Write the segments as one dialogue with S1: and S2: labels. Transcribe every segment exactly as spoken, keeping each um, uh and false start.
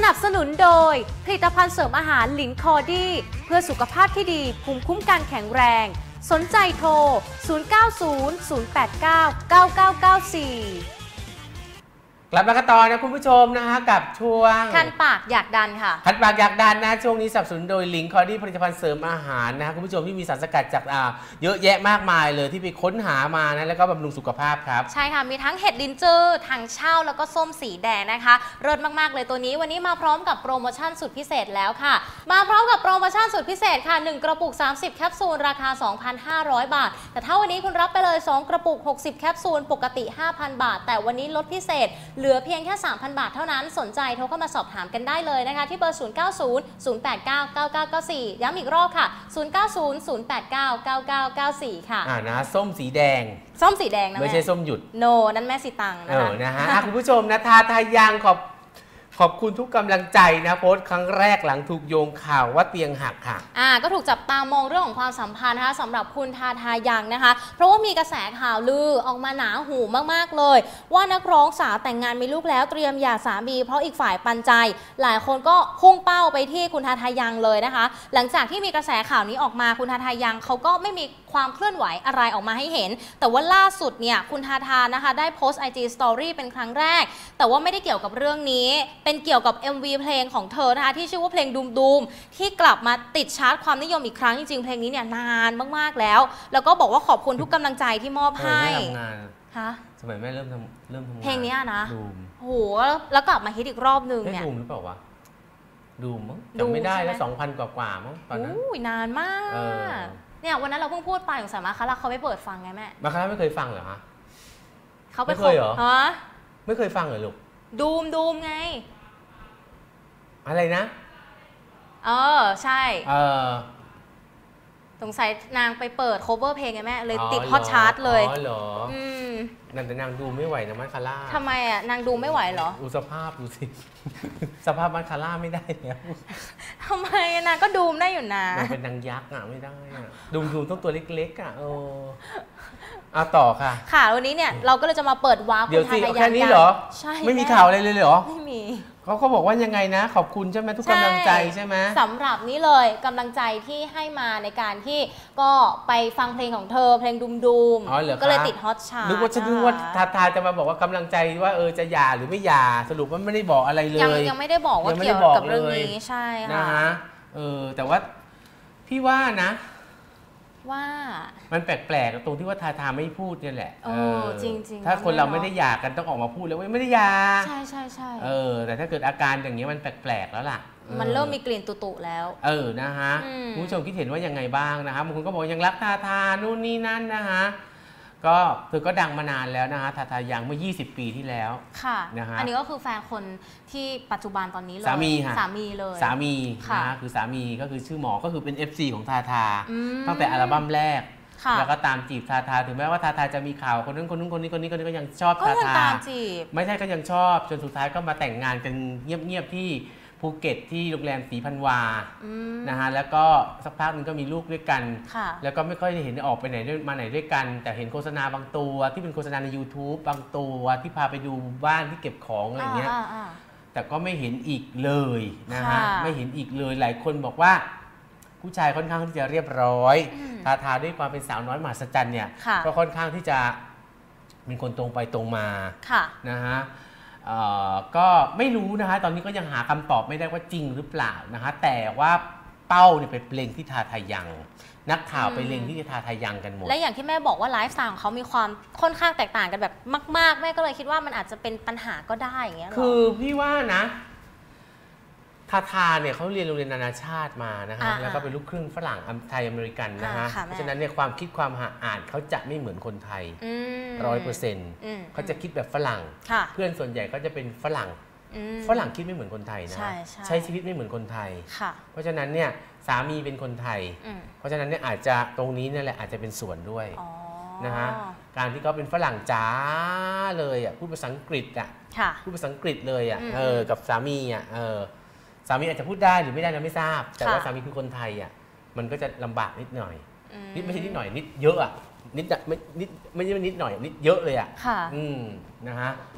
S1: นับสนุนโดยผลิตภัณฑ์เสริมอาหารหลินคอดี้เพื่อสุขภาพที่ดีภูมิคุ้มกันแข็งแรงสนใจโทรศูนย์ เก้า ศูนย์ ศูนย์ แปด เก้า เก้า เก้า เก้า สี่
S2: กลับมากันต่อนะคุณผู้ชมนะฮะกับช่วง
S1: คันปากอยากดันค่ะ
S2: คันปากอยากดันนะช่วงนี้สนับสนุนโดยลิงคอดี้ผลิตภัณฑ์เสริมอาหารนะคุณผู้ชมที่มีสารสกัดจากอ่าเยอะแยะมากมายเลยที่ไปค้นหามานะแล้วก็บำรุงสุขภาพครับ
S1: ใช่ค่ะมีทั้งเห็ดลินจือถังเช่าแล้วก็ส้มสีแดงนะคะเลิศมากๆเลยตัวนี้วันนี้มาพร้อมกับโปรโมชั่นสุดพิเศษแล้วค่ะมาพร้อมกับโปรโมชั่นสุดพิเศษค่ะหนึ่งกระปุกสามสิบแคปซูลราคา สองพันห้าร้อย บาทแต่ถ้าวันนี้คุณรับไปเลยสองกระปุกหกสิบแคปซูลปกติ ห้าพัน บาทแต่วันนี้ลดพิเศษเหลือเพียงแค่ สามพัน บาทเท่านั้นสนใจโทรเข้ามาสอบถามกันได้เลยนะคะที่เบอร์ศูนย์ เก้า ศูนย์ ศูนย์ แปด เก้า เก้า เก้า เก้า สี่ย้ำอีกรอบค่ะศูนย์ เก้า ศูนย์ ศูนย์ แปด เก้า เก้า เก้า เก้า สี่ค่ะ
S2: อ่านะส้มสีแดง
S1: ส้มสีแดงนะ
S2: ไม่ใช่ส้มหยุด
S1: โนนั่นแม่สีตังนะคะ
S2: เออนะฮะคุณผู้ชมนะทาทายังขอบขอบคุณทุกกำลังใจนะโพสต์ครั้งแรกหลังถูกโยงข่าวว่าเตียงหักค่ะ
S1: อ่าก็ถูกจับตามองเรื่องของความสัมพันธ์นะคะสำหรับคุณทาทายังนะคะเพราะว่ามีกระแสข่าวลือออกมาหนาหูมากๆเลยว่านักร้องสาวแต่งงานมีลูกแล้วเตรียมหย่าสามีเพราะอีกฝ่ายปันใจหลายคนก็พุ่งเป้าไปที่คุณทาทายังเลยนะคะหลังจากที่มีกระแสข่าวนี้ออกมาคุณทาทายังเขาก็ไม่มีความเคลื่อนไหวอะไรออกมาให้เห็นแต่ว่าล่าสุดเนี่ยคุณทาทานะคะได้โพสต์ ไอ จี Story เป็นครั้งแรกแต่ว่าไม่ได้เกี่ยวกับเรื่องนี้เป็นเกี่ยวกับ เอ็ม วี เพลงของเธอนะคะที่ชื่อว่าเพลงดูมดูมที่กลับมาติดชาร์ตความนิยมอีกครั้งจริงๆเพลงนี้เนี่ยนานมากๆแล้วแล้วก็บอกว่าขอบคุณทุกกำลังใจที่มอบให้
S2: ฮะสมัยแม่เริ่มทำเริ่มทำงาน
S1: เพลงนี้นะ
S2: ดูม
S1: โอ้โหแล้วกลับมาฮิตอีกรอบนึงเนี่ย
S2: ดูมหรือเปล่าวะดูมมั้งจำไม่ได้แล้วสองพันกว่าๆมั้งตอนนั้น
S1: อุ้ยนานมากเนี่ยวันนั้นเราเพิ่งพูดไปของสายมาคะแล้วเขาไปเปิดฟังไงแม่
S2: มาคะไม่เคยฟังเหรอฮะ
S1: เขา
S2: ไม่เคยเหรอ
S1: ฮะ
S2: ไม่เคยฟังเหรอลูก
S1: ดูมดูมไง
S2: อะไรนะ
S1: เออใช่
S2: เออ
S1: สงสัยนางไปเปิด cover เพลงไงแม่เลยติดฮอตชาร์ตเลย
S2: อ๋อเหรออืมนั่นแต่นางดูไม่ไหวนะมัคคาร่า
S1: ทำไมอ่ะนางดูไม่ไหวเหรอ
S2: ดูสภาพดูสิสภาพมัคคาร่าไม่ได้แล้ว
S1: ทำไมนางก็ดูมได้อยู่นะ
S2: นางเป็นนางยักษ์อ่ะไม่ได้อ่ะดูมดูต้องตัวเล็กๆอ่ะเออเอาต่อค่ะ
S1: ค่ะวันนี้เนี่ยเราก็เลยจะมาเปิดวาร์ป
S2: เดี๋ยวสิแค่นี้เหรอใช่ไม่มีข่าวอะไรเลยเหรอ
S1: ไม่มี
S2: เขาก็บอกว่ายังไงนะขอบคุณใช่ไหมทุกกำลังใจใช่ไหม
S1: สำหรับนี้เลยกำลังใจที่ให้มาในการที่ก็ไปฟังเพลงของเธอเพลงดุมดุมก็เลยติดฮอตชาร์ต
S2: นึกว่าฉันนึกว่าทาทาจะมาบอกว่ากำลังใจว่าเออจะหย่าหรือไม่หย่าสรุปว่าไม่ได้บอกอะไรเลย
S1: ยังยังไม่ได้บอกว่าเกี่ยวกับเรื่องนี้ใช่ค่ะ
S2: นะฮะเออแต่ว่าพี่ว่านะ
S1: ว่า
S2: มันแปลกๆตรงที่ว่าทาทาไม่พูดเนี่ยแหละ
S1: เออจริงๆ
S2: ถ้าคนเราไม่ได้หย่ากันต้องออกมาพูดแล้วว่าไม่ได้หย่า
S1: ใช่ใช่ใช่
S2: เออแต่ถ้าเกิดอาการอย่างนี้มันแปลกๆแล้วล่ะ
S1: มันเริ่มมีกลิ่นตุๆแล้ว
S2: เออนะฮะคุณผู้ชมคิดเห็นว่ายังไงบ้างนะคะบางคนก็บอกยังรักทาทานู่นนี่นั่นนะคะก็เธอก็ดังมานานแล้วนะคะทาทายังเมื่อยี่สิบปีที่แล้ว
S1: ค่ะนะฮะอันนี้ก็คือแฟนคนที่ปัจจุบันตอนนี้เลย
S2: สามีค่ะ
S1: สามีเลย
S2: สามีนะคือสามีก็คือชื่อหมอก็คือเป็น เอฟ ซี ของทาทาตั้งแต่อัลบั้มแรกแล้วก็ตามจีบทาทาถึงแม้ว่าทาทาจะมีข่าวคนนั้นคนนู้นคนนี้คนนี้คนนี้ก็ยังชอบทาทาไม่ใช่ก็ยังชอบจนสุดท้ายก็มาแต่งงานกันเงียบๆที่ภูเก็ตที่โรงแรมศรีพันวานะฮะแล้วก็สักพักนึงก็มีลูกด้วยกันแล้วก็ไม่ค่อยได้เห็นออกไปไหนมาไหนด้วยกันแต่เห็นโฆษณาบางตัวที่เป็นโฆษณาใน ยูทูบ บางตัวที่พาไปดูบ้านที่เก็บของอะไรเงี้ยแต่ก็ไม่เห็นอีกเลยนะฮะไม่เห็นอีกเลยหลายคนบอกว่าผู้ชายค่อนข้างที่จะเรียบร้อยทาทาด้วยความเป็นสาวน้อยมหัศจรรย์เนี่ยก็ค่อนข้างที่จะเป็นคนตรงไปตรงมานะฮะก็ไม่รู้นะคะตอนนี้ก็ยังหาคำตอบไม่ได้ว่าจริงหรือเปล่านะคะแต่ว่าเป้าเนี่ยเป็นเพลงที่ทาทายังนักข่าวไปเล็งที่จะทาทายังกันหมด
S1: และอย่างที่แม่บอกว่าไลฟ์สไตล์ของเขามีความค่อนข้างแตกต่างกันแบบมากๆแม่ก็เลยคิดว่ามันอาจจะเป็นปัญหาก็ได้อย่างเงี้ย
S2: คือพี่ว่านะทาทาเนี่ยเขาเรียนโรงเรียนนานาชาติมานะฮะแล้วก็เป็นลูกครึ่งฝรั่งไทยอเมริกันนะฮะเพราะฉะนั้นเนี่ยความคิดความอ่านเขาจะไม่เหมือนคนไทยร้อยเปอร์เซ็นต์เขาจะคิดแบบฝรั่งเพื่อนส่วนใหญ่ก็จะเป็นฝรั่งฝรั่งคิดไม่เหมือนคนไทยนะใช้ชีวิตไม่เหมือนคนไทยเพราะฉะนั้นเนี่ยสามีเป็นคนไทยเพราะฉะนั้นเนี่ยอาจจะตรงนี้นี่แหละอาจจะเป็นส่วนด้วยนะฮะการที่เขาเป็นฝรั่งจ๋าเลยอ่ะพูดภาษาอังกฤษอ่ะพูดภาษาอังกฤษเลยอ่ะเออกับสามีอ่ะเออสามีอาจจะพูดได้หรือไม่ได้นะไม่ทราบแต่ว่าสามีคือคนไทยอ่ะมันก็จะลำบากนิดหน่อยนิดไม่ใช่นิดหน่อยนิดเยอะอ่ะนิดไม่นิดไม่ใช่นิดหน่อยนิดเยอะเลยอ่ะอืมนะฮะ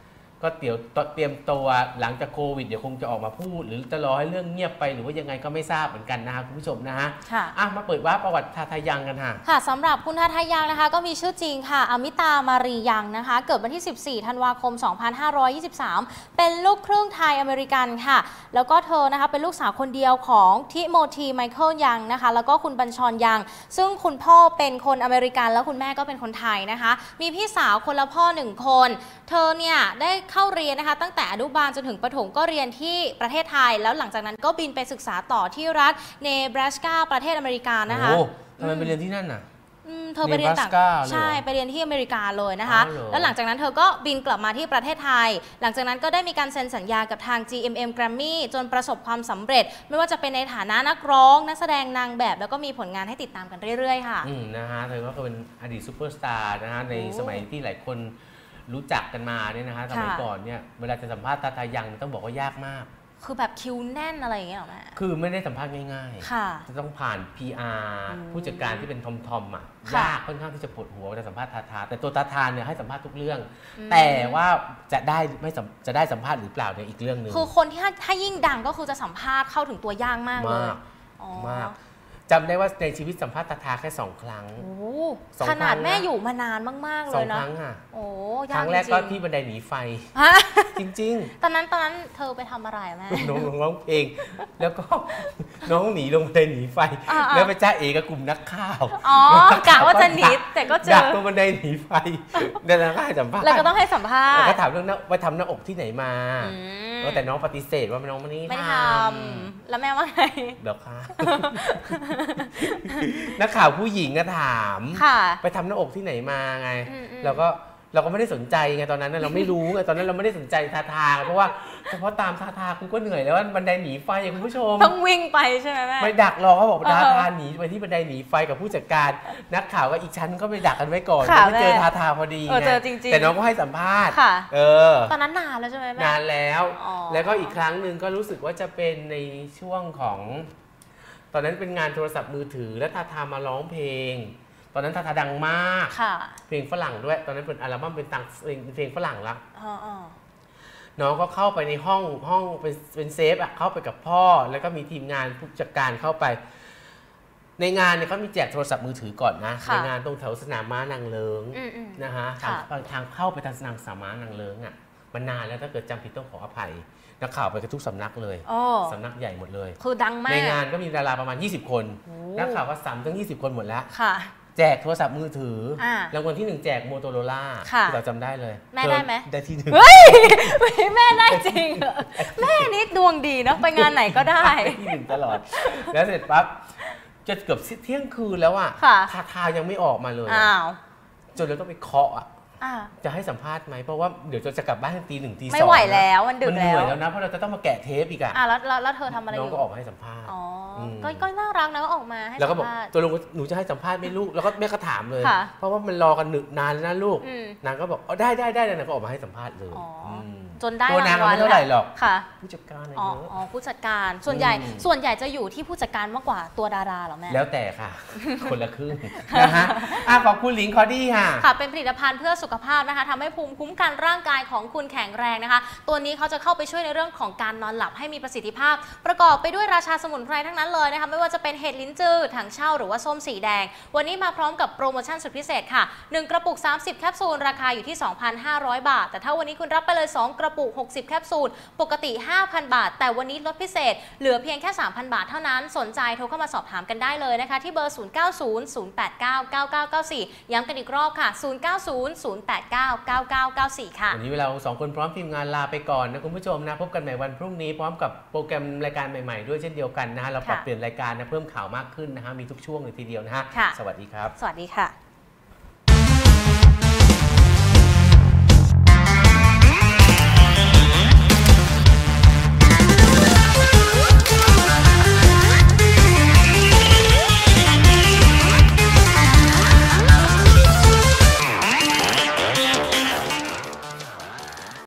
S2: ก็เดี๋ยวเตรียมตัวหลังจากโควิดเดี๋ยวคงจะออกมาพูดหรือจะรอให้เรื่องเงียบไปหรือว่ายังไงก็ไม่ทราบเหมือนกันนะฮะคุณผู้ชมนะฮะ
S1: ค่ะ
S2: อ่ะมาเปิดว่าประวัติทาทายังกันค่ะ
S1: ค่ะสำหรับคุณทาทายังนะคะก็มีชื่อจริงค่ะอมิตามารียังนะคะเกิดวันที่สิบสี่ธันวาคมสองพันห้าร้อยยี่สิบสามเป็นลูกครึ่งไทยอเมริกันค่ะแล้วก็เธอนะคะเป็นลูกสาวคนเดียวของทิโมธีไมเคิลยังนะคะแล้วก็คุณบัญชรยังซึ่งคุณพ่อเป็นคนอเมริกันแล้วคุณแม่ก็เป็นคนไทยนะคะมีพี่สาวคนละพ่อหนึ่งคนเธอเนี่ยได้เข้าเรียนนะคะตั้งแต่อนุบาลจนถึงประถมก็เรียนที่ประเทศไทยแล้วหลังจากนั้นก็บินไปศึกษาต่อที่รัฐเนบราสกาประเทศอเมริกานะคะ
S2: โอ้ทำไมไปเรียนที่นั่นน่ะ
S1: เธอไปเรียนต่างใช่ไปเรียนที่อเมริกาเลยนะคะแล้วหลังจากนั้นเธอก็บินกลับมาที่ประเทศไทยหลังจากนั้นก็ได้มีการเซ็นสัญญากับทาง จี เอ็ม เอ็ม Grammy จนประสบความสำเร็จไม่ว่าจะเป็นในฐานะนักร้องนักแสดงนางแบบแล้วก็มีผลงานให้ติดตามกันเรื่อยๆค่ะ
S2: อืมนะฮะเธอก็เป็นอดีตซูเปอร์สตาร์นะฮะในสมัยที่หลายคนรู้จักกันมาเนี่ยนะฮะสมัยก่อนเนี่ยเวลาจะสัมภาษณ์ทาทายังต้องบอกว่ายากมาก
S1: คือแบบคิวแน่นอะไรอย่างเงี้ยหรอแม่
S2: คือไม่ได้สัมภาษณ์ง่าย
S1: ๆค่ะ
S2: จะต้องผ่าน พี อาร์ ผู้จัดการที่เป็นทอมทอมอ่ะยากค่อนข้างที่จะปวดหัวเวลาสัมภาษณ์ทาทาแต่ตัวทาทาเนี่ยให้สัมภาษณ์ทุกเรื่องแต่ว่าจะได้ไม่จะได้สัมภาษณ์หรือเปล่าเนี่ยอีกเรื่องนึง
S1: คือคนที่ถ้ายิ่งดังก็คือจะสัมภาษณ์เข้าถึงตัวยากมากเลย
S2: มากจำได้ว่าในชีวิตสัมภาษณ์ทาทาแค่สองครั้ง
S1: ขนาดแม่อยู่มานานมากๆเลยนะ
S2: สองครั้งค่ะ
S1: โอ้
S2: ครั้งแรกก็ที่บันไดหนีไฟจริง
S1: ๆตอนนั้นตอนนั้นเธอไปทำอะไรแม่
S2: น้องร้องเพลงแล้วก็น้องหนีลงบันไดหนีไฟแล้วไปจ้าเอกับกลุ่มนักข่าว
S1: อ๋อกะว่าจะหนีแต่ก็เจอ
S2: ดักตรงบันไดหนีไฟเดินทางให้สัมภาษณ์
S1: แล้วก็ต้องให้สัมภาษณ์
S2: แล้วก็ถามเรื่องไปทำหน้าอกที่ไหนมาแต่น้องปฏิเสธว่าน้องไม่
S1: ได้ทำแล้วแม่ว่าไง
S2: เดี๋ยวค่ะนักข่าวผู้หญิงก็ถามไปทำหน้าอกที่ไหนมาไงแล้วก็เราก็ไม่ได้สนใจไงตอนนั้นเราไม่รู้ไงตอนนั้นเราไม่ได้สนใจทาทาเพราะว่าเฉพาะตามทาทาคุณก็เหนื่อยแล้วว่าบันไดหนีไฟคุณผู้ชม
S1: ต้องวิ่งไปใช่ไหมแม่
S2: ไม่ดักรอเขาบอกทาทาหนีไปที่บันไดหนีไฟกับผู้จัดการนักข่าวก็อีกชั้นก็ไปดักกันไว้ก่อนไม่เจอทาทาพอดีไงแต่น้องก็ให้สัมภาษณ์เออ
S1: ตอนนั้นนานแล้วใช่ไหมแม่
S2: นานแล้วแล้วก็อีกครั้งหนึ่งก็รู้สึกว่าจะเป็นในช่วงของตอนนั้นเป็นงานโทรศัพท์มือถือแล้วทาทามาร้องเพลงตอนนั้นทาทาดังมากเพลงฝรั่งด้วยตอนนั้นเป็นอัลบั้มเป็นตังเพลงฝรั่งละน้องก็เข้าไปในห้องห้องเป็นเป็นเซฟอะเข้าไปกับพ่อแล้วก็มีทีมงานผู้จัดการเข้าไปในงานเนี่ยเขามีแจกโทรศัพท์มือถือก่อนนะในงานตรงแถวสนามม้านางเลิงนะฮะทางทางเข้าไปทางสนามสามม้านางเลิงอะมันนานแล้วถ้าเกิดจำผิดต้องขออภัยนักข่าวไปกันทุกสำนักเลยสำนักใหญ่หมดเลย
S1: คือดังมาก
S2: ในงานก็มีดาราประมาณยี่สิบคนนักข่าวก็สามถึงยี่สิบคนหมดแล้วแจกโทรศัพท์มือถือรางวัลที่หนึ่งแจกโมโตโรล่าที่เราจำได้เลย
S1: แม่ได้ไหม
S2: ได้ที่หนึ่ง
S1: เฮ้ยแม่ได้จริงแม่นี่ดวงดีนะไปงานไหนก็ได้
S2: ที่หนึ่งตลอดแล้วเสร็จปั๊บจะเกือบเที่ยงคืนแล้วอ่ะทาทายังไม่ออกมาเลยจนเราต้องไปเคาะอ่ะจะให้สัมภาษณ์ไหมเพราะว่าเดี๋ยวจะกลับบ้านตีหนึ่งตีสอง
S1: ไม่ไหวแล้วมันดึกแล้ว
S2: มันเหนื่อยแล้วนะเพราะเราจะต้องมาแกะเทปอีกอ่ะ
S1: แล้วแล้วเธอทำอะไร
S2: น้องก็ออกมาให้สัมภาษณ์
S1: อ๋อก็น่ารักนะก็ออกมาให้สัมภาษณ์
S2: แล้วก็บอกตัวลุงหนูจะให้สัมภาษณ์ไม่ลูกแล้วก็แม่ก็ถามเลยเพราะว่ามันรอกันนานแล้วนะลูกนางก็บอกอ๋อได้ได้ได้แล้วนางก็ออกมาให้สัมภาษณ์เลย
S1: จนได้
S2: ตัวนางไม่เท่าไหร่หรอก
S1: ผู้
S2: จัดการ
S1: อ๋อผู้จัดการส่วนใหญ่ส่วนใหญ่จะอยู่ที่ผู้จัดการมากกว่าตัวดาราหรอแม่
S2: แล้วแต่ค่ะคนละครึ่งนะฮะขอบคุณหลิงคอดี้ค่ะ
S1: ค่ะเป็นผลิตภัณฑ์เพื่อสุขภาพนะคะทำให้ภูมิคุ้มกันร่างกายของคุณแข็งแรงนะคะตัวนี้เขาจะเข้าไปช่วยในเรื่องของการนอนหลับให้มีประสิทธิภาพประกอบไปด้วยราชาสมุนไพรทั้งนั้นเลยนะคะไม่ว่าจะเป็นเห็ดลิ้นจือถังเช่าหรือว่าส้มสีแดงวันนี้มาพร้อมกับโปรโมชั่นสุดพิเศษค่ะหนึ่งกระปุกสามสิบแคปซูลราคาอยู่ที่ สองพันห้าร้อย บาทแต่ถ้าวันนี้คุณรับไปเลยสองกระปุกหกสิบแคปซูลปกติ ห้าพัน บาทแต่วันนี้ลดพิเศษเหลือเพียงแค่ สามพัน บาทเท่านั้นสนใจโทรเข้ามาสอบถามกันได้เลยนะคะที่เบอร์ศูนย์ เก้า ศูนย์ ศูนย์ แปด เก้า เก้า เก้า เก้า สี่ย้ำกันอีกรอบค่ะศูนย์ เก้า ศูนย์ ศูนย์ แปด เก้า เก้า เก้า เก้า สี่ค่ะ
S2: วันนี้เราสองคนพร้อมทีมงานลาไปก่อนนะคุณผู้ชมนะพบกันใหม่วันพรุ่งนี้พร้อมกับโปรแกรมรายการใหม่ๆด้วยเช่นเดียวกันนะฮะเราปรับเปลี่ยนรายการนะเพิ่มข่าวมากขึ้นนะฮะมีทุกช่วงเลยทีเดียวนะฮะสวัสดีครับ
S1: สวัสดีค่ะ